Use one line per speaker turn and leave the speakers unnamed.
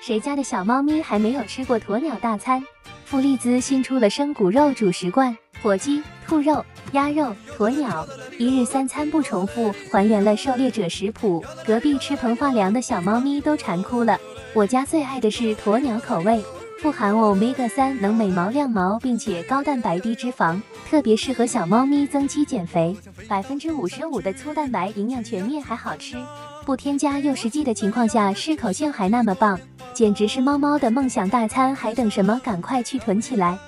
谁家的小猫咪还没有吃过鸵鸟大餐？负利兹新出了生骨肉主食罐，火鸡、兔肉、鸭肉、鸵鸟，一日3餐不重复，还原了狩猎者食谱。隔壁吃膨化粮的小猫咪都馋哭了。我家最爱的是鸵鸟口味，富含Omega-3，能美毛亮毛，并且高蛋白低脂肪，特别适合小猫咪增肌减肥。55%的粗蛋白，营养全面还好吃，不添加诱食剂的情况下，适口性还那么棒，简直是猫猫的梦想大餐，还等什么？赶快去囤起来！